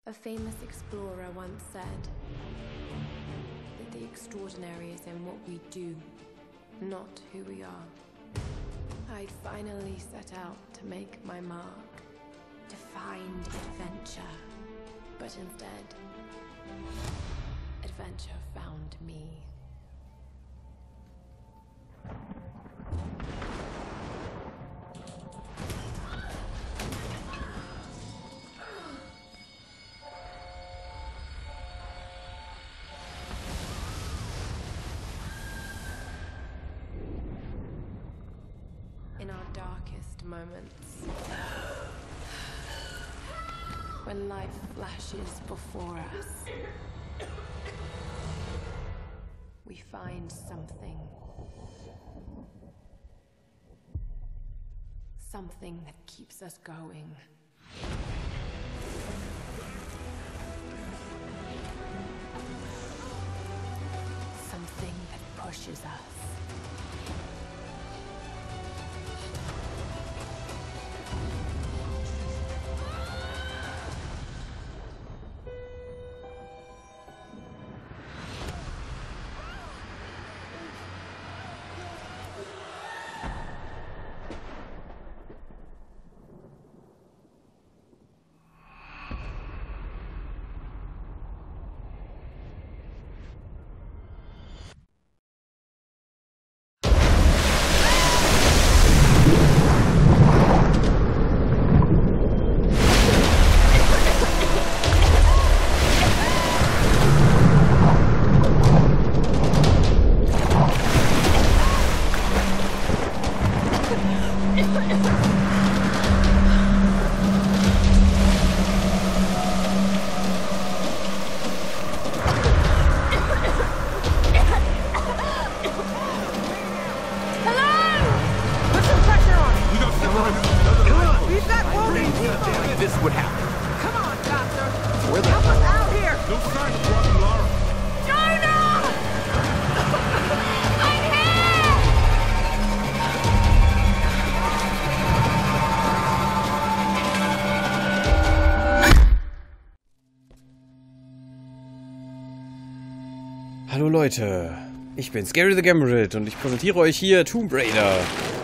A famous explorer once said that the extraordinary is in what we do, not who we are. I'd finally set out to make my mark, to find adventure. But instead, adventure found me. In our darkest moments, when life flashes before us, we find something. Something that keeps us going. Something that pushes us. Hallo Leute, ich bin Scary the Gamerit und ich präsentiere euch hier Tomb Raider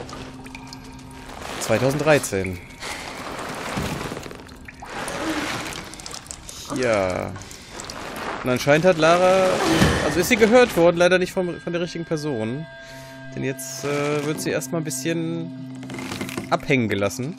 2013. Ja. Und anscheinend hat Lara, also ist sie gehört worden, leider nicht von der richtigen Person. Denn jetzt wird sie erstmal ein bisschen abhängen gelassen.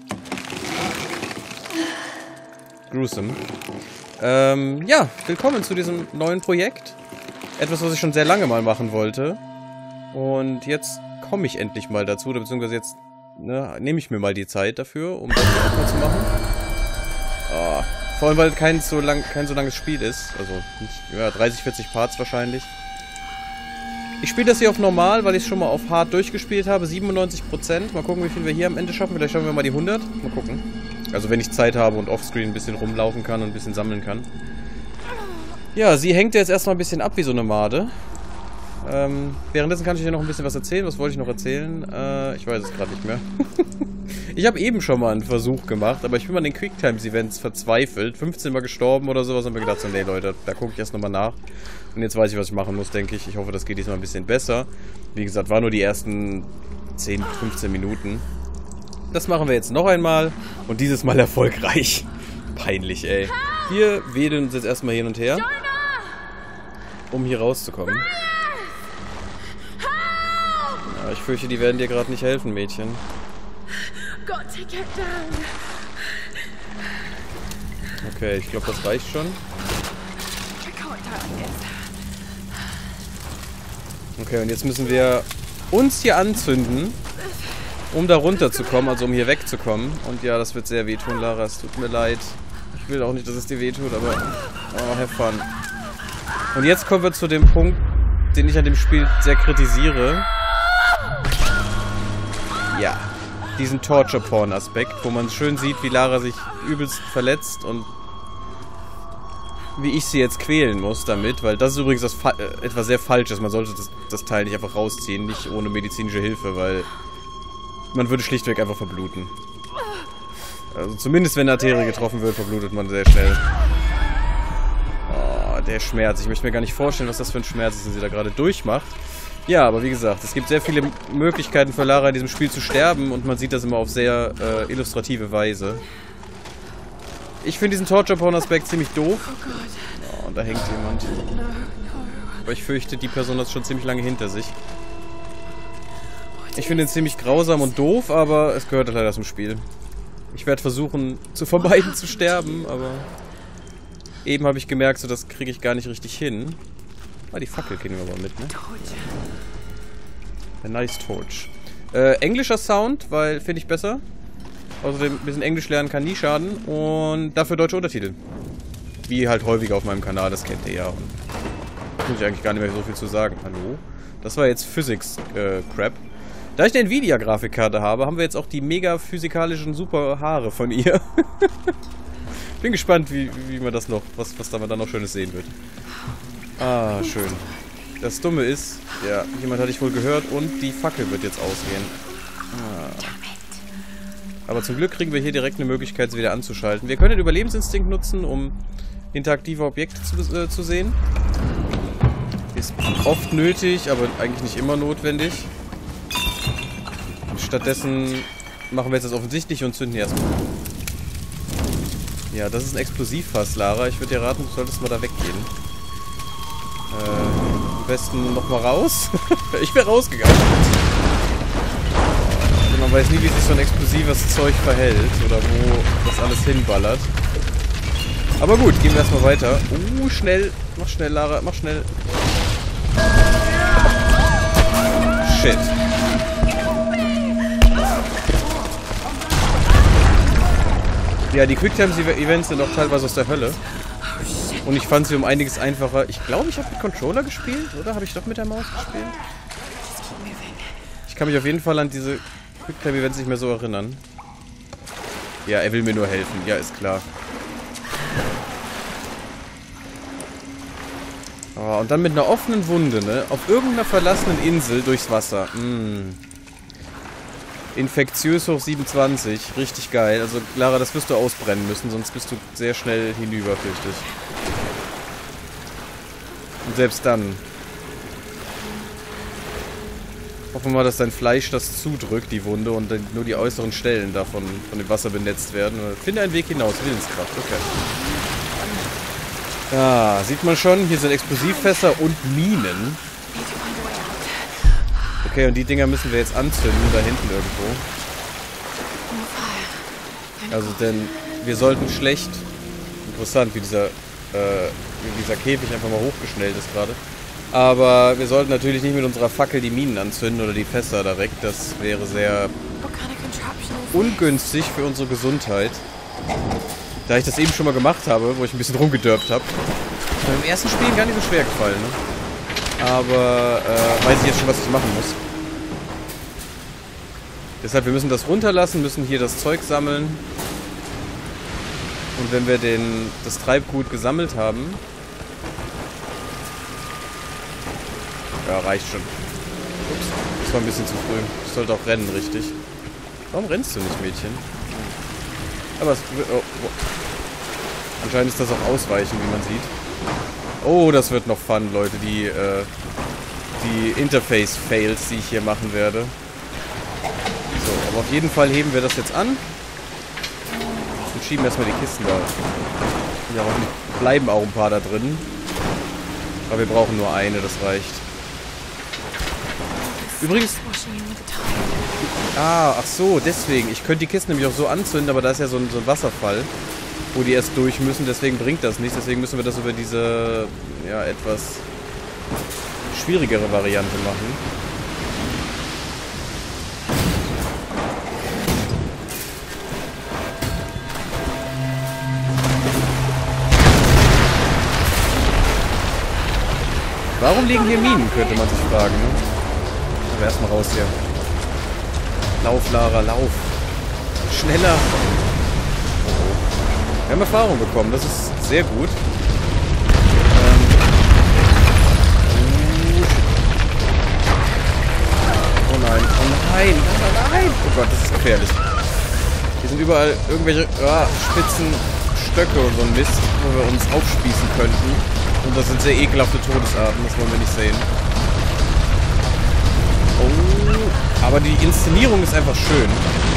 Gruesome. Ja, willkommen zu diesem neuen Projekt. Etwas, was ich schon sehr lange mal machen wollte. Und jetzt komme ich endlich mal dazu, oder beziehungsweise jetzt nehme ich mir mal die Zeit dafür, um das auch mal zu machen. Oh, vor allem, weil kein so langes Spiel ist. Also, ja, 30, 40 Parts wahrscheinlich. Ich spiele das hier auf normal, weil ich es schon mal auf hart durchgespielt habe. 97%. Mal gucken, wie viel wir hier am Ende schaffen. Vielleicht schaffen wir mal die 100. Mal gucken. Also, wenn ich Zeit habe und offscreen ein bisschen rumlaufen kann und ein bisschen sammeln kann. Ja, sie hängt jetzt erstmal ein bisschen ab wie so eine Made. Währenddessen kann ich dir noch ein bisschen was erzählen. Was wollte ich noch erzählen? Ich weiß es gerade nicht mehr. Ich habe eben schon mal einen Versuch gemacht, aber ich bin mal an den Quicktimes-Events verzweifelt. 15 Mal gestorben oder sowas und mir gedacht so, nee Leute, da gucke ich erst nochmal nach. Und jetzt weiß ich, was ich machen muss, denke ich. Ich hoffe, das geht diesmal ein bisschen besser. Wie gesagt, war nur die ersten 10, 15 Minuten. Das machen wir jetzt noch einmal und dieses Mal erfolgreich. Peinlich, ey. Wir wedeln uns jetzt erstmal hin und her, um hier rauszukommen. Ja, ich fürchte, die werden dir gerade nicht helfen, Mädchen. Okay, ich glaube, das reicht schon. Okay, und jetzt müssen wir uns hier anzünden, um da runterzukommen, also um hier wegzukommen. Und ja, das wird sehr wehtun, Lara, es tut mir leid. Ich will auch nicht, dass es dir wehtut, aber oh, have fun. Und jetzt kommen wir zu dem Punkt, den ich an dem Spiel sehr kritisiere. Ja, diesen Torture-Porn-Aspekt, wo man schön sieht, wie Lara sich übelst verletzt und wie ich sie jetzt quälen muss damit, weil das ist übrigens etwas sehr Falsches. Man sollte das Teil nicht einfach rausziehen, nicht ohne medizinische Hilfe, weil man würde schlichtweg einfach verbluten. Also zumindest wenn eine Arterie getroffen wird, verblutet man sehr schnell. der Schmerz. Ich möchte mir gar nicht vorstellen, was das für ein Schmerz ist, den sie da gerade durchmacht. Ja, aber wie gesagt, es gibt sehr viele Möglichkeiten für Lara in diesem Spiel zu sterben und man sieht das immer auf sehr illustrative Weise. Ich finde diesen Torture-Porn-Aspekt ziemlich doof. Oh, und da hängt jemand. Aber ich fürchte, die Person hat es schon ziemlich lange hinter sich. Ich finde ihn ziemlich grausam und doof, aber es gehört leider zum Spiel. Ich werde versuchen, zu vermeiden zu sterben, aber... Eben habe ich gemerkt, so das kriege ich gar nicht richtig hin. Ah, die Fackel kriegen wir aber mit, ne? A nice torch. Englischer Sound, weil finde ich besser. Außerdem, ein bisschen Englisch lernen kann nie schaden. Und dafür deutsche Untertitel. Wie halt häufiger auf meinem Kanal, das kennt ihr ja. Und muss ich eigentlich gar nicht mehr so viel zu sagen. Hallo? Das war jetzt Physics-Crap. Da ich eine Nvidia-Grafikkarte habe, haben wir jetzt auch die mega physikalischen super Haare von ihr. Bin gespannt, wie man das noch, was da man dann noch Schönes sehen wird. Ah, schön. Das Dumme ist, ja, jemand hatte ich wohl gehört und die Fackel wird jetzt ausgehen. Ah. Aber zum Glück kriegen wir hier direkt eine Möglichkeit, sie wieder anzuschalten. Wir können den Überlebensinstinkt nutzen, um interaktive Objekte zu sehen. Ist oft nötig, aber eigentlich nicht immer notwendig. Stattdessen machen wir jetzt das offensichtliche und zünden hier erstmal. Ja, das ist ein Explosivfass, Lara. Ich würde dir raten, du solltest mal da weggehen. Am besten nochmal raus. Ich wäre rausgegangen. Also man weiß nie, wie sich so ein explosives Zeug verhält oder wo das alles hinballert. Aber gut, gehen wir erstmal weiter. Schnell. Mach schnell, Lara. Mach schnell. Shit. Ja, die Quicktime-Events sind auch teilweise aus der Hölle. Und ich fand sie um einiges einfacher. Ich glaube, ich habe mit Controller gespielt, oder? Habe ich doch mit der Maus gespielt? Ich kann mich auf jeden Fall an diese Quicktime-Events nicht mehr so erinnern. Ja, er will mir nur helfen. Ja, ist klar. Oh, und dann mit einer offenen Wunde, ne? Auf irgendeiner verlassenen Insel durchs Wasser. Infektiös hoch 27. Richtig geil. Also, Lara, das wirst du ausbrennen müssen, sonst bist du sehr schnell hinüber, fürchte ich. Und selbst dann. Hoffen wir mal, dass dein Fleisch das zudrückt, die Wunde, und dann nur die äußeren Stellen davon von dem Wasser benetzt werden. Finde einen Weg hinaus. Willenskraft. Okay. Ja, sieht man schon. Hier sind Explosivfässer und Minen. Okay, und die Dinger müssen wir jetzt anzünden, da hinten irgendwo. Also, denn wir sollten schlecht... Interessant, wie dieser Käfig einfach mal hochgeschnellt ist gerade. Aber wir sollten natürlich nicht mit unserer Fackel die Minen anzünden oder die Fässer da weg. Das wäre sehr ungünstig für unsere Gesundheit. Da ich das eben schon mal gemacht habe, wo ich ein bisschen rumgedörpt habe. Beim ersten Spiel gar nicht so schwer gefallen, ne? Aber weiß ich jetzt schon, was ich machen muss. Deshalb, wir müssen das runterlassen, müssen hier das Zeug sammeln. Und wenn wir das Treibgut gesammelt haben... Ja, reicht schon. Ups, das war ein bisschen zu früh. Ich sollte auch rennen, richtig. Warum rennst du nicht, Mädchen? Aber es wird... Oh. Anscheinend ist das auch Ausweichen, wie man sieht. Oh, das wird noch fun, Leute. Die Interface-Fails, die ich hier machen werde. So, aber auf jeden Fall heben wir das jetzt an. Und schieben erstmal die Kisten da. Ja, bleiben auch ein paar da drin. Aber wir brauchen nur eine, das reicht. Übrigens... ach so, deswegen. Ich könnte die Kisten nämlich auch so anzünden, aber da ist ja so ein Wasserfall, wo die erst durch müssen. Deswegen bringt das nichts. Deswegen müssen wir das über diese, ja, etwas schwierigere Variante machen. Warum liegen hier Minen, könnte man sich fragen, ne? Aber erstmal raus hier. Lauf, Lara, lauf. Schneller. Wir haben Erfahrung bekommen, das ist sehr gut. Oh nein, oh nein, oh nein. Oh Gott, das ist gefährlich. Hier sind überall irgendwelche spitzen Stöcke und so ein Mist, wo wir uns aufspießen könnten. Und das sind sehr ekelhafte Todesarten, das wollen wir nicht sehen. Oh, aber die Inszenierung ist einfach schön.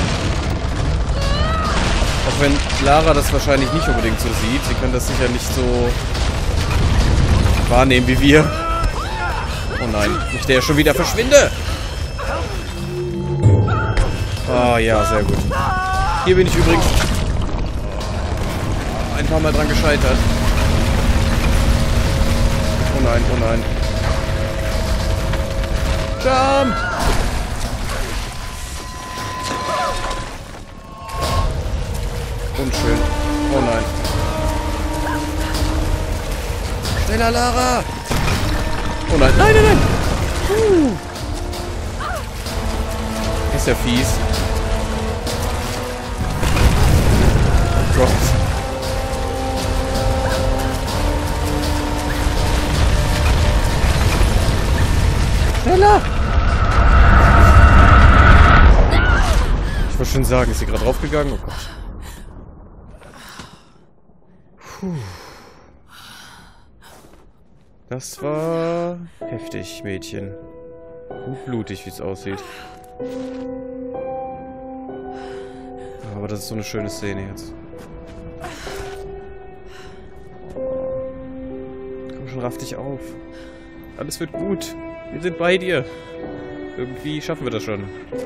Auch wenn Lara das wahrscheinlich nicht unbedingt so sieht. Sie kann das sicher nicht so wahrnehmen wie wir. Oh nein, nicht der schon wieder verschwinde! Ah ja, sehr gut. Hier bin ich übrigens ein paar Mal dran gescheitert. Oh nein, oh nein. Jump! Unschön. Oh nein. Schneller, Lara! Oh nein, nein, nein, nein! Ist ja fies. Oh Gott. Schneller! Ich wollte schon sagen, ist sie gerade draufgegangen? Oh Gott. Puh. Das war heftig, Mädchen. Und blutig, wie es aussieht. Aber das ist so eine schöne Szene jetzt. Komm schon, raff dich auf. Alles wird gut. Wir sind bei dir. Irgendwie schaffen wir das schon.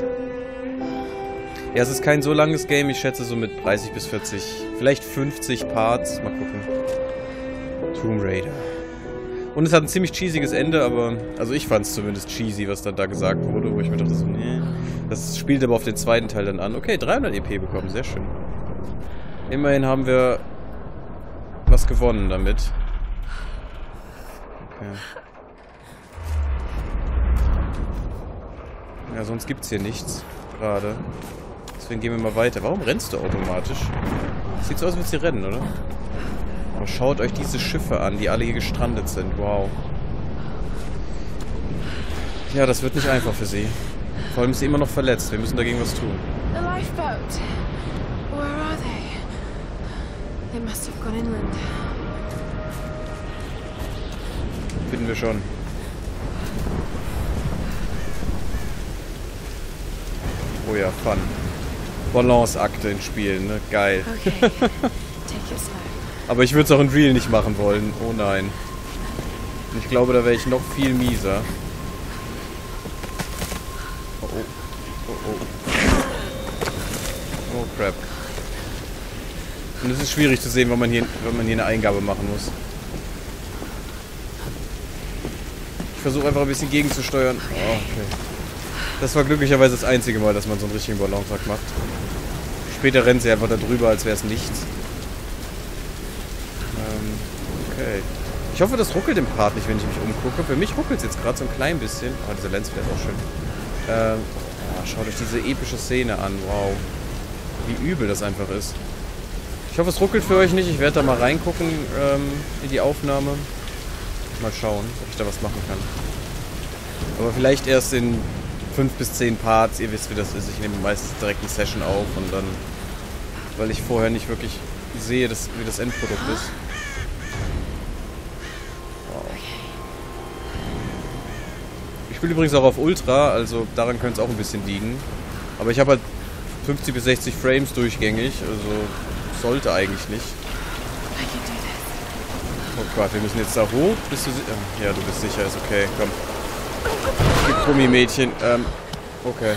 Ja, es ist kein so langes Game. Ich schätze so mit 30 bis 40. Vielleicht 50 Parts. Mal gucken. Tomb Raider. Und es hat ein ziemlich cheesiges Ende, aber... Also ich fand es zumindest cheesy, was dann da gesagt wurde, wo ich mir dachte so, nee. Das spielt aber auf den zweiten Teil dann an. Okay, 300 EP bekommen, sehr schön. Immerhin haben wir was gewonnen damit. Okay. Ja, sonst gibt's hier nichts. Gerade. Deswegen gehen wir mal weiter. Warum rennst du automatisch? Sieht so aus, als würdest du rennen, oder? Aber schaut euch diese Schiffe an, die alle hier gestrandet sind. Wow. Ja, das wird nicht einfach für sie. Vor allem ist sie immer noch verletzt. Wir müssen dagegen was tun. The lifeboat. Where are they? They must have gone inland. Finden wir schon. Oh ja, Fun. Balanceakte in Spielen, ne? Geil. Okay. Take it slow. Aber ich würde es auch in Real nicht machen wollen. Oh nein. Und ich glaube, da wäre ich noch viel mieser. Oh, oh. Oh, oh. Oh, crap. Und es ist schwierig zu sehen, wenn man hier eine Eingabe machen muss. Ich versuche einfach ein bisschen gegenzusteuern. Oh, okay. Das war glücklicherweise das einzige Mal, dass man so einen richtigen Balanceakt macht. Später rennt sie einfach da drüber, als wäre es nichts. Okay. Ich hoffe, das ruckelt im Part nicht, wenn ich mich umgucke. Für mich ruckelt es jetzt gerade so ein klein bisschen. Oh, dieser Lens vielleicht auch schön. Ja, schaut euch diese epische Szene an. Wow. Wie übel das einfach ist. Ich hoffe, es ruckelt für euch nicht. Ich werde da mal reingucken in die Aufnahme. Mal schauen, ob ich da was machen kann. Aber vielleicht erst in 5 bis 10 Parts. Ihr wisst, wie das ist. Ich nehme meistens direkt eine Session auf und dann, weil ich vorher nicht wirklich sehe, wie das Endprodukt ist. Wow. Ich spiele übrigens auch auf Ultra, also daran könnte es auch ein bisschen liegen. Aber ich habe halt 50 bis 60 Frames durchgängig, also sollte eigentlich nicht. Oh Gott, wir müssen jetzt da hoch. Bist du ja, du bist sicher, ist okay, komm. Gib Gummimädchen, okay.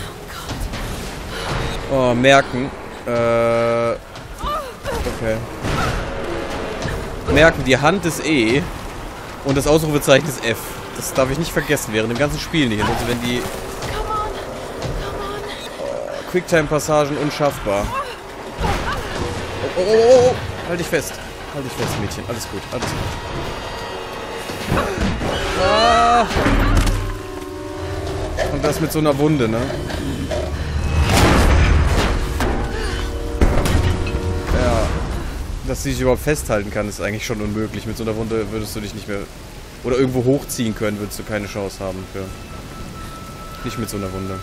Oh, merken. Okay. Merken, die Hand ist E und das Ausrufezeichen ist F. Das darf ich nicht vergessen, während dem ganzen Spiel nicht. Also wenn die Quicktime-Passagen unschaffbar. Oh, oh, oh, oh. Halt dich fest. Halt dich fest, Mädchen. Alles gut, alles gut. Ah. Und das mit so einer Wunde, ne? Ja. Dass sie sich überhaupt festhalten kann, ist eigentlich schon unmöglich. Mit so einer Wunde würdest du dich nicht mehr... Oder irgendwo hochziehen können, würdest du keine Chance haben für... Nicht mit so einer Wunde.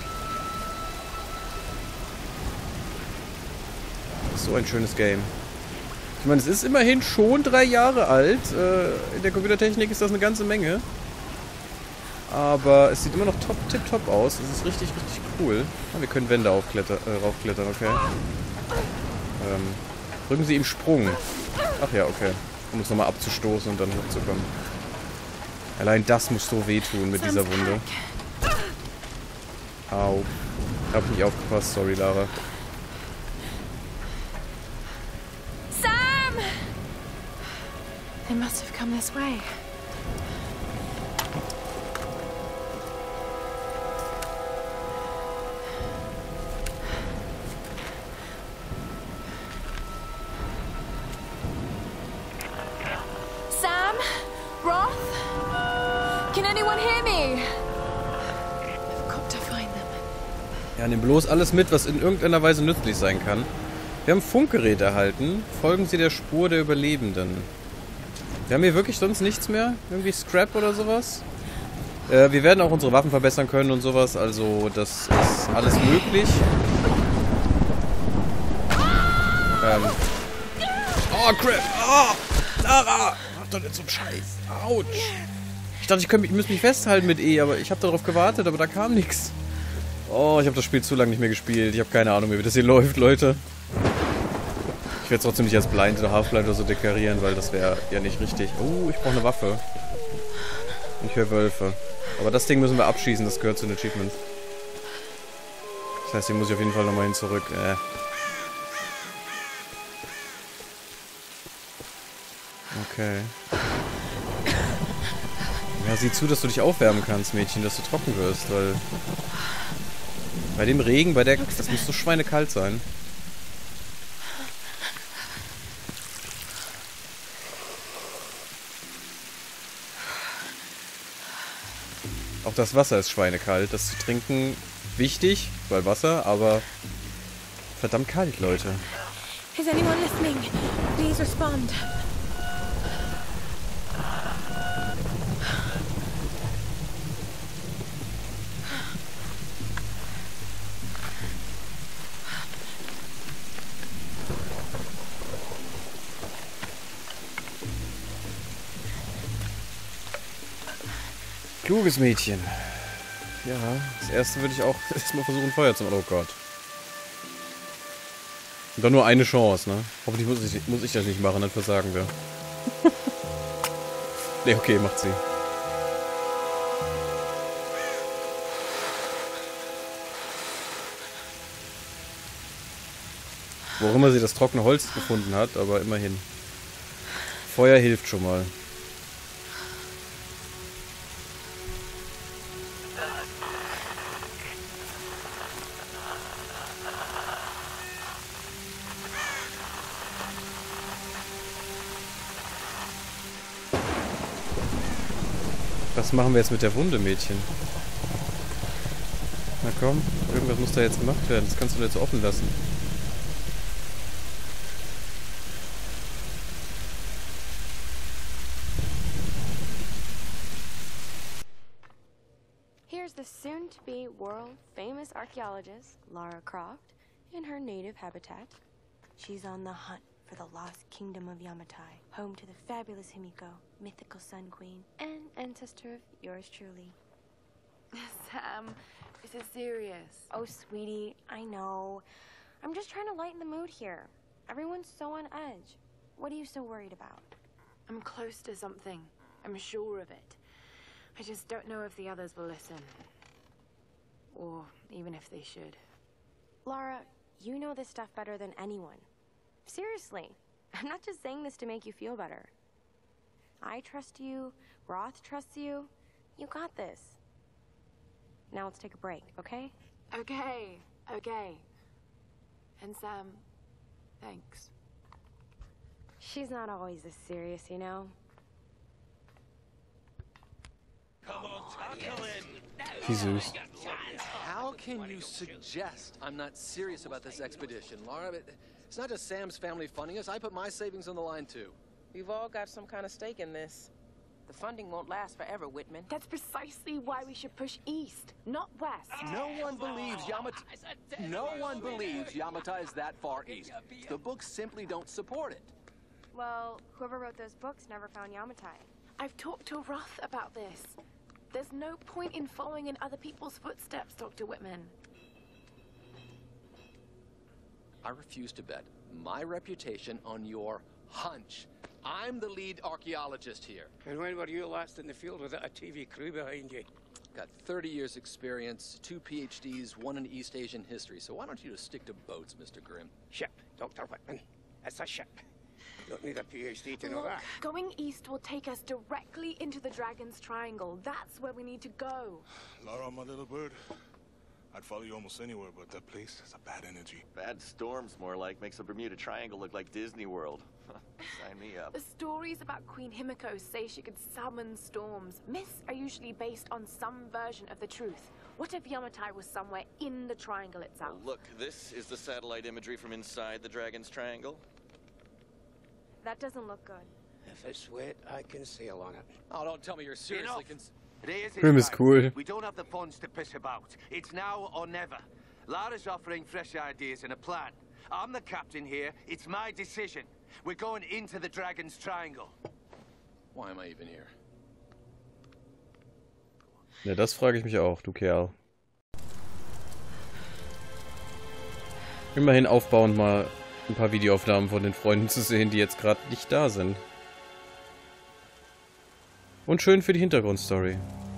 Das ist so ein schönes Game. Ich meine, es ist immerhin schon 3 Jahre alt. In der Computertechnik ist das eine ganze Menge. Aber es sieht immer noch tipptopp aus. Es ist richtig, richtig cool. Ah, wir können Wände raufklettern, okay. Drücken Sie ihm Sprung. Ach ja, okay. Um uns nochmal abzustoßen und dann hochzukommen. Allein das muss so wehtun mit dieser Wunde. Au. Hab nicht aufgepasst, sorry, Lara. Sam! They must have come this way. Sam? Roth? Can anyone hear me? I've got to find them. Ja, nimm bloß alles mit, was in irgendeiner Weise nützlich sein kann. Wir haben Funkgeräte erhalten. Folgen Sie der Spur der Überlebenden. Wir haben hier wirklich sonst nichts mehr? Irgendwie Scrap oder sowas? Wir werden auch unsere Waffen verbessern können und sowas. Also, das ist alles möglich. Oh, crap! Oh! Lara! Mach doch nicht so einen Scheiß! Autsch! Ich dachte, ich müsste mich festhalten mit E, aber ich habe darauf gewartet, aber da kam nichts. Oh, ich habe das Spiel zu lange nicht mehr gespielt. Ich habe keine Ahnung mehr, wie das hier läuft, Leute. Ich werde es trotzdem nicht als Blind oder Half-Blind oder so deklarieren, weil das wäre ja nicht richtig. Oh, ich brauche eine Waffe. Ich höre Wölfe. Aber das Ding müssen wir abschießen, das gehört zu den Achievements. Das heißt, hier muss ich auf jeden Fall nochmal hin zurück. Okay. Ja, sieh zu, dass du dich aufwärmen kannst, Mädchen, dass du trocken wirst, weil... Bei dem Regen, das muss so schweinekalt sein. Auch das Wasser ist schweinekalt. Das zu trinken, wichtig, weil Wasser, aber verdammt kalt, Leute. Is anyone listening? Please respond. Kluges Mädchen. Ja, das erste würde ich auch erstmal versuchen, Feuer zu machen. Oh Gott. Und dann nur eine Chance, ne? Hoffentlich muss ich das nicht machen, dann versagen wir. Ne, okay, macht sie. Wo auch immer sie das trockene Holz gefunden hat, aber immerhin. Feuer hilft schon mal. Was machen wir jetzt mit der Wunde, Mädchen? Na komm, irgendwas muss da jetzt gemacht werden. Das kannst du nicht so offen lassen. Here's the soon-to-be world-famous archaeologist, Lara Croft, in her native habitat. She's on the hunt for the lost kingdom of Yamatai, home to the fabulous Himiko, mythical Sun Queen, and ancestor of yours truly. Sam, this is serious. Oh, sweetie, I know. I'm just trying to lighten the mood here. Everyone's so on edge. What are you so worried about? I'm close to something. I'm sure of it. I just don't know if the others will listen. Or even if they should. Lara, you know this stuff better than anyone. Seriously, I'm not just saying this to make you feel better. I trust you, Roth trusts you. You got this. Now let's take a break, okay? Okay. And Sam, thanks. She's not always this serious, you know? Wie süß. How can you suggest I'm not serious about this expedition, Lara? It's not just Sam's family funding us. I put my savings on the line, too. We've all got some kind of stake in this. The funding won't last forever, Whitman. That's precisely why we should push east, not west. No one believes Yamatai is that far east. The books simply don't support it. Well, whoever wrote those books never found Yamatai. I've talked to Roth about this. There's no point in following in other people's footsteps, Dr. Whitman. I refuse to bet my reputation on your hunch. I'm the lead archaeologist here. And when were you last in the field without a TV crew behind you? Got 30 years experience, 2 PhDs, 1 in East Asian history. So why don't you just stick to boats, Mr. Grimm? Ship, Dr. Whitman. It's a ship. Don't need a PhD to know Look, that. going east will take us directly into the Dragon's Triangle. That's where we need to go. Lara, my little bird. I'd follow you almost anywhere, but that place has a bad energy. Bad storms, more like. Makes the Bermuda Triangle look like Disney World. Sign me up. The stories about Queen Himiko say she could summon storms. Myths are usually based on some version of the truth. What if Yamatai was somewhere in the triangle itself? Look, this is the satellite imagery from inside the Dragon's Triangle. That doesn't look good. If it's wet, I can sail on it. Oh, don't tell me you're seriously Grimm ist cool. We don't have the funds to piss about. It's now or never. Lara's offering fresh ideas and a plan. I'm the captain here. It's my decision. We're going into the Dragon's Triangle. Why am I even here? Ja, das frage ich mich auch, du Kerl. Immerhin aufbauend mal ein paar Videoaufnahmen von den Freunden zu sehen, die jetzt gerade nicht da sind. Und schön für die Hintergrundstory.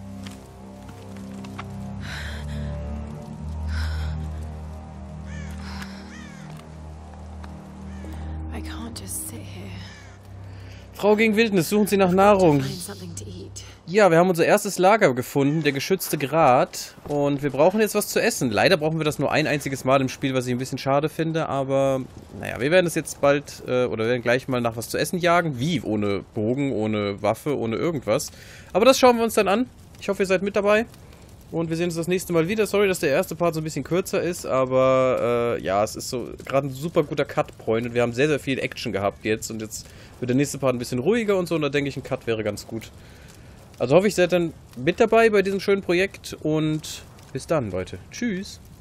I can't just sit here. Frau gegen Wildnis, suchen Sie nach Nahrung. Find something to eat. Ja, wir haben unser erstes Lager gefunden, der geschützte Grat. Und wir brauchen jetzt was zu essen. Leider brauchen wir das nur ein einziges Mal im Spiel, was ich ein bisschen schade finde. Aber, naja, wir werden es jetzt bald, oder werden gleich mal nach was zu essen jagen. Wie? Ohne Bogen, ohne Waffe, ohne irgendwas. Aber das schauen wir uns dann an. Ich hoffe, ihr seid mit dabei. Und wir sehen uns das nächste Mal wieder. Sorry, dass der erste Part so ein bisschen kürzer ist. Aber, ja, es ist so gerade ein super guter Cut-Point. Und wir haben sehr, sehr viel Action gehabt jetzt. Und jetzt wird der nächste Part ein bisschen ruhiger und so. Und da denke ich, ein Cut wäre ganz gut. Also hoffe ich, seid dann mit dabei bei diesem schönen Projekt und bis dann, Leute. Tschüss.